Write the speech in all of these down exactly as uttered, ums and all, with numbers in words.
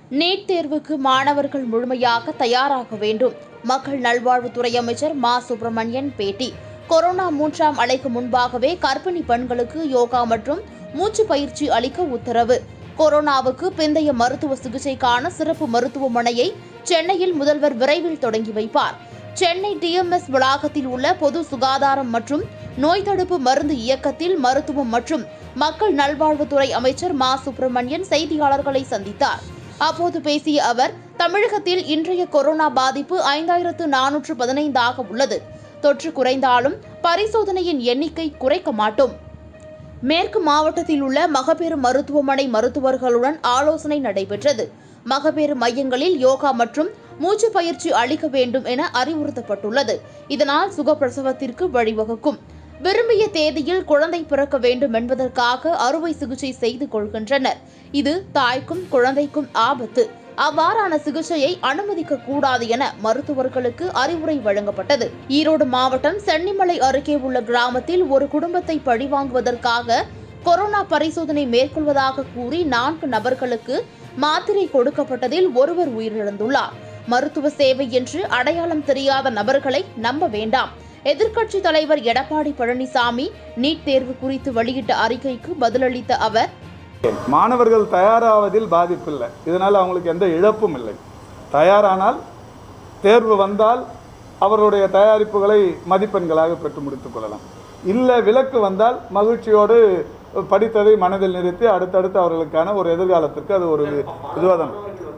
NEET தேர்வுக்கு மாணவர்கள் முழுமையாக தயாராக வேண்டும். மக்கள் நல்வாழ்வுத்துறை அமைச்சர் மா சுப்பிரமணியன் பேட்டி. கொரோனா மூன்றாம் அலைக்கு முன்பாகவே கர்ப்பிணி பெண்களுக்கு யோகா மற்றும் மூச்சு பயிற்சி அளிக்க உத்தரவு. கொரோனாவுக்கு பிந்தைய மருத்துவ சிகிச்சைக்கான சிறப்பு மருத்துவமனையை சென்னையில் முதல்வர் விரைவில் தொடங்கி வைப்பார். சென்னை டி எம் எஸ் வளாகத்தில் உள்ள பொது சுகாதாரம் மற்றும் நோய் தடுப்பு மருந்து இயக்கத்தில் மருத்துவம் மற்றும் மக்கள் நல்வாழ்வுத்துறை அமைச்சர் மா சுப்பிரமணியன் செய்தியாளர்களை சந்தித்தார். அப்போது பேசிய அவர், தமிழகத்தில் இன்றைய கொரோனா பாதிப்பு ஐந்தாயிரத்து நானூற்று பதினைந்தாக உள்ளது. தொற்று குறைந்தாலும் பரிசோதனையின் எண்ணிக்கை குறைக்க மாட்டோம். மேற்கு மாவட்டத்தில் உள்ள மகப்பேறு மருத்துவமனை மருத்துவர்களுடன் ஆலோசனை நடைபெற்றது. மகப்பேறு மையங்களில் யோகா மற்றும் மூச்சு பயிற்சி அளிக்க வேண்டும் என அறிவுறுத்தப்பட்டுள்ளது. இதனால் சுகப்பிரசவத்திற்கு வழிவகுக்கும். விரும்பிய தேதியில் குழந்தை பிறக்க வேண்டும் என்பதற்காக அறுவை சிகிச்சை செய்து கொள்கின்றனர். இது தாய்க்கும் குழந்தைக்கும் ஆபத்து. அவ்வாறான சிகிச்சையை அனுமதிக்க கூடாது என மருத்துவர்களுக்கு அறிவுரை வழங்கப்பட்டது. ஈரோடு மாவட்டம் சென்னிமலை அருகே உள்ள கிராமத்தில் ஒரு குடும்பத்தை பழிவாங்குவதற்காக கொரோனா பரிசோதனை மேற்கொள்வதாக கூறி நான்கு நபர்களுக்கு மாத்திரை கொடுக்கப்பட்டதில் ஒருவர் உயிரிழந்துள்ளார். மருத்துவ சேவை என்று அடையாளம் தெரியாத நபர்களை நம்ப வேண்டாம். எதிர்க்கட்சித் தலைவர் எடப்பாடி பழனிசாமி நீட் தேர்வு குறித்து வெளியிட்ட அறிக்கைக்கு பதிலளித்த அவர், மாணவர்கள் தயாராவதில் பாதிப்பில்லை, இதனால் அவங்களுக்கு எந்த இழப்பும் இல்லை. தயாரானால் தேர்வு வந்தால் அவருடைய தயாரிப்புகளை மதிப்பெண்களாக பெற்று முடித்துக் கொள்ளலாம். இல்லை விலக்கு வந்தால் மகிழ்ச்சியோடு படித்ததை மனதில் நிறுத்தி அடுத்தடுத்து அவர்களுக்கான ஒரு எதிர்காலத்திற்கு அது ஒரு இதுவாக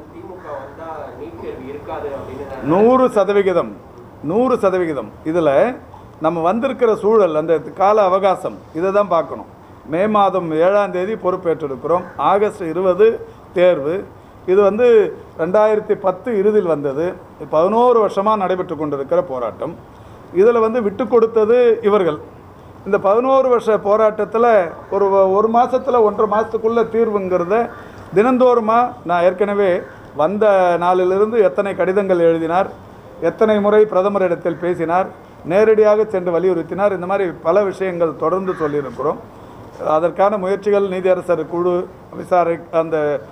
நூறு சதவிகிதம் நூறு சதவிகிதம் இதில் நம்ம வந்திருக்கிற சூழல், அந்த கால அவகாசம், இதை தான் பார்க்கணும். மே மாதம் ஏழாம் தேதி பொறுப்பேற்றிருக்கிறோம். ஆகஸ்ட் இருபது தேர்வு. இது வந்து ரெண்டாயிரத்தி பத்து இறுதியில் வந்தது. பதினோரு வருஷமாக நடைபெற்று கொண்டிருக்கிற போராட்டம். இதில் வந்து விட்டு கொடுத்தது இவர்கள். இந்த பதினோரு வருஷ போராட்டத்தில் ஒரு ஒரு மாதத்தில் ஒன்றரை மாதத்துக்குள்ளே தீர்வுங்கிறத தினந்தோறுமா நான் ஏற்கனவே வந்த நாளிலிருந்து எத்தனை கடிதங்கள் எழுதினார், எத்தனை முறை பிரதமரிடத்தில் பேசினார், நேரடியாக சென்று வலியுறுத்தினார். இந்த மாதிரி பல விஷயங்கள் தொடர்ந்து சொல்லியிருக்கிறோம். அதற்கான முயற்சிகள் நீதியரசர் குழு விசாரி அந்த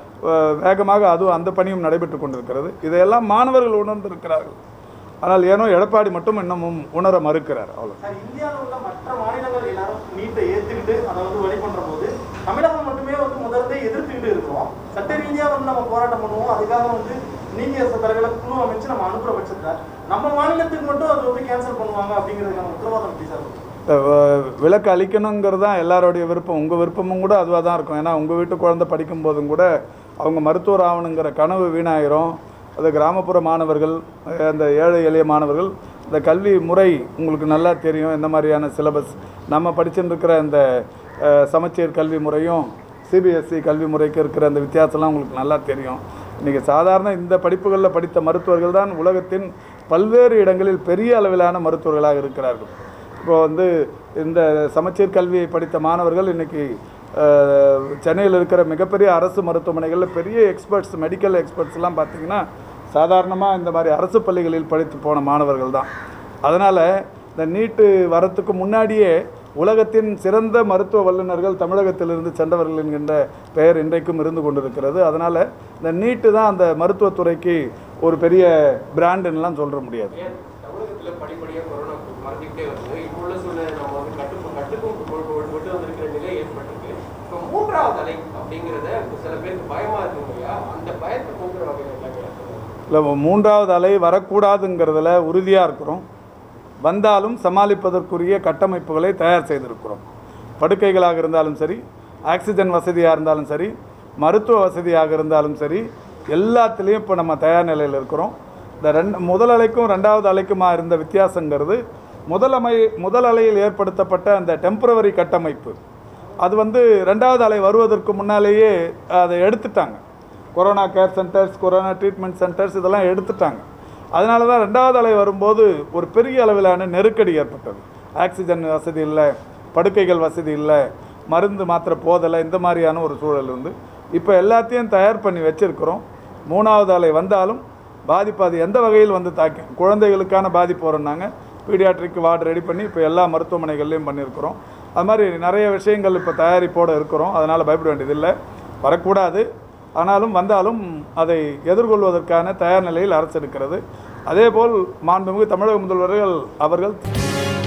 வேகமாக அதுவும் அந்த பணியும் நடைபெற்று கொண்டிருக்கிறது. இதையெல்லாம் மாணவர்கள் உணர்ந்திருக்கிறார்கள். ஆனால் ஏனோ எடப்பாடி மட்டும் இன்னமும் உணர மறுக்கிறார். அவ்வளோ. இந்தியாவில் உள்ள மற்ற மாநிலங்கள் எல்லாரும் நீட்டை ஏற்றுக்கிட்டு அதை வந்து வழி பண்ணுற போது தமிழகம் மட்டுமே வந்து முதல்ல எதிர்த்துக்கிட்டு இருக்கிறோம். சட்ட ரீதியாக வந்து நம்ம போராட்டம் பண்ணுவோம். அதுக்காக வந்து நீதியரசர் தலைவர்களை குழு அமைச்சு நம்ம அனுப்புற பட்சத்தில் நம்ம மாநிலத்துக்கு மட்டும் அது வந்து கேன்சல் பண்ணுவாங்க அப்படிங்கிறதுக்கான உத்தரவாதம் எப்படி சார்? விலக்கு அளிக்கணுங்கிறது தான் எல்லாருடைய விருப்பம். உங்கள் விருப்பமும் கூட அதுவாக தான் இருக்கும். ஏன்னா உங்கள் வீட்டு குழந்தை படிக்கும் போதும் கூட அவங்க மருத்துவர் ஆகணுங்கிற கனவு வீணாயிரும். அது கிராமப்புற மாணவர்கள், அந்த ஏழை எளிய மாணவர்கள், இந்த கல்வி முறை உங்களுக்கு நல்லா தெரியும். எந்த மாதிரியான சிலபஸ் நம்ம படிச்சுட்டு இருக்கிற இந்த சமச்சீர் கல்வி முறையும் சிபிஎஸ்சி கல்வி முறைக்கு இருக்கிற அந்த வித்தியாசம்லாம் உங்களுக்கு நல்லா தெரியும். இன்றைக்கி சாதாரண இந்த படிப்புகளில் படித்த மருத்துவர்கள் தான் உலகத்தின் பல்வேறு இடங்களில் பெரிய அளவிலான மருத்துவர்களாக இருக்கிறார்கள். இப்போ வந்து இந்த சமச்சீர் கல்வியை படித்த மாணவர்கள் இன்றைக்கி சென்னையில் இருக்கிற மிகப்பெரிய அரசு மருத்துவமனைகளில் பெரிய எக்ஸ்பர்ட்ஸ், மெடிக்கல் எக்ஸ்பர்ட்ஸ்லாம் பார்த்திங்கன்னா சாதாரணமாக இந்த மாதிரி அரசு பள்ளிகளில் படித்து போன மாணவர்கள் தான். அதனால் இந்த நீட்டு வரத்துக்கு முன்னாடியே உலகத்தின் சிறந்த மருத்துவ வல்லுநர்கள் தமிழகத்திலிருந்து சென்றவர்கள் என்கின்ற பெயர் இன்றைக்கும் இருந்து கொண்டிருக்கிறது. அதனால் இந்த நீட்டு தான் அந்த மருத்துவத்துறைக்கு ஒரு பெரிய பிராண்டுன்னெலாம் சொல்ல முடியாது. தமிழகத்தில் படிப்படியாக கொரோனா மறைஞ்சிக்கிட்டே வருது. இப்போ உள்ள சூழ்நிலை நம்ம வந்து கட்டுப்பு கட்டுக்கும் கொண்டு வந்திருக்கிற நிலை ஏற்பட்டிருக்கு. இப்போ மூன்றாவது அலை அப்படிங்கிறத சில பேருக்கு பயமாக இருக்கும் இல்லையா? அந்த பயத்தை போக்குற வகையில் இல்லை, மூன்றாவது அலை வரக்கூடாதுங்கிறதுல உறுதியாக இருக்கிறோம். வந்தாலும் சமாளிப்பதற்குரிய கட்டமைப்புகளை தயார் செய்திருக்கிறோம். படுக்கைகளாக இருந்தாலும் சரி, ஆக்சிஜன் வசதியாக இருந்தாலும் சரி, மருத்துவ வசதியாக இருந்தாலும் சரி, எல்லாத்துலேயும் இப்போ நம்ம தயார் நிலையில் இருக்கிறோம். இந்த ரெண்டு முதல் அலைக்கும் ரெண்டாவது அலைக்குமா இருந்த வித்தியாசங்கிறது, முதல் அமை முதல் அலையில் ஏற்படுத்தப்பட்ட அந்த டெம்பரவரி கட்டமைப்பு அது வந்து ரெண்டாவது அலை வருவதற்கு முன்னாலேயே அதை எடுத்துட்டாங்க. Corona care centres, corona treatment centres இதெல்லாம் எடுத்துட்டாங்க. அதனால தான் ரெண்டாவது அலை வரும்போது ஒரு பெரிய அளவிலான நெருக்கடி ஏற்பட்டது. ஆக்சிஜன் வசதி இல்லை, படுக்கைகள் வசதி இல்லை, மருந்து மாத்திரை போதலை, இந்த மாதிரியான ஒரு சூழல் இருந்து இப்போ எல்லாத்தையும் தயார் பண்ணி வச்சுருக்கிறோம். மூணாவது அலை வந்தாலும் பாதிப்பு அது எந்த வகையில் வந்து தாக்கி, குழந்தைகளுக்கான பாதிப்பு வரும்னாங்க. பீடியாட்ரிக் வார்டு ரெடி பண்ணி இப்போ எல்லா மருத்துவமனைகள்லையும் பண்ணியிருக்கிறோம். அது மாதிரி நிறைய விஷயங்கள் இப்போ தயாரிப்போடு இருக்கிறோம். அதனால் பயப்பட வேண்டியதில்லை, வரக்கூடாது. ஆனாலும் வந்தாலும் அதை எதிர்கொள்வதற்கான தயார் நிலையில் அரசு இருக்கிறது. அதேபோல் மாண்புமிகு தமிழக முதல்வர்கள் அவர்கள்